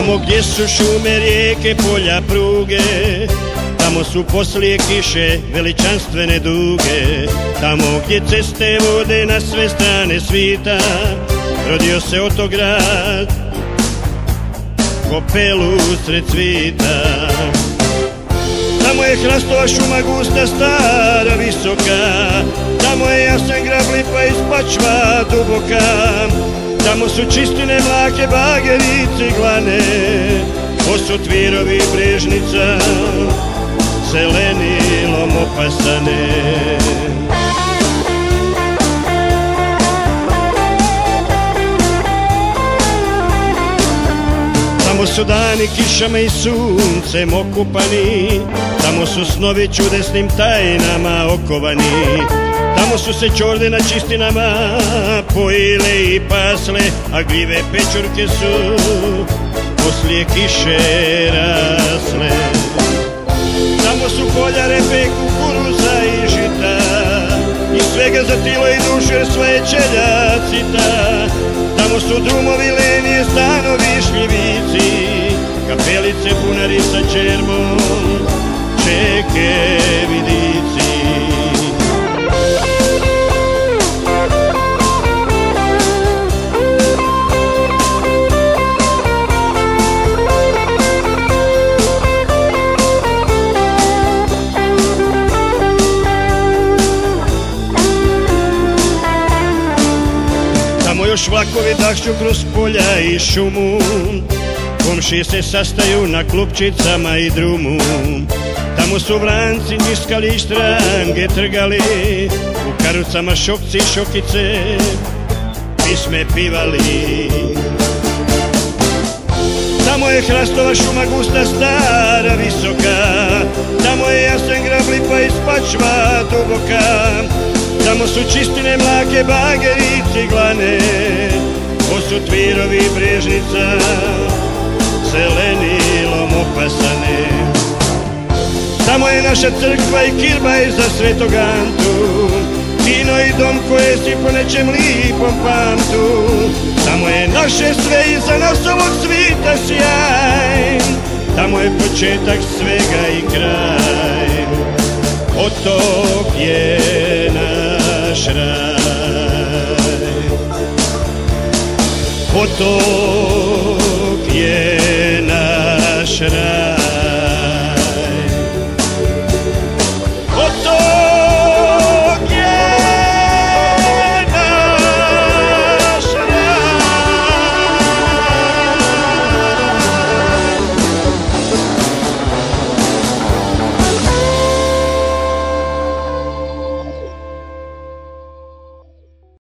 Tamo gdje su šume, rijeke, polja, pruge, tamo su poslije kiše veličanstvene duge. Tamo gdje ceste vode na sve strane svita, rodio se Otograd, ko pelu sred cvita. Tamo je hrastova šuma gusta, stara, visoka, tamo je jasen grab, lipa i spačva duboka. Tamo su čistine, mlake, bageri, ciglane, Osut, Virovi, Brežnica, zelenilom opasane. Tamo su dani kišama i suncem okupani, tamo su snovi čudesnim tajnama okovani. Tamo su se čorde na čistinama pojile i pasle, a gljive pečurke su poslije kiše rasle. Tamo su polja repe, kukuruza i žita, i svega za tilo i dušu jer sva je čeljacita. Tamo su drumovi, lenije, stanovi, šljivici, kapelice, bunari sa čermom, čeke, vidici. Tamo još vlakovi dahću kroz polja i šumu, komšije se sastaju na klupčicama i drumu. Tamo su vranci niskali i štrange trgali, u karucama šokci i šokice pisme pivali. Tamo je hrastova šuma gusta, stara, visoka, tamo je jasen grab, lipa i spačva duboka. Tamo su čistine, mlake, bageri, ciglane, Osut, Virovi, Brežnica, zelenilom opasane. Tamo je naša crkva i kirbaj za Svetog Antu, kino i dom koje si po nečem lipom pamtu. Tamo je naše sve i za nas ovog svita sjaj, tamo je početak svega i kraj. Otok je naš raj, otok je naš raj.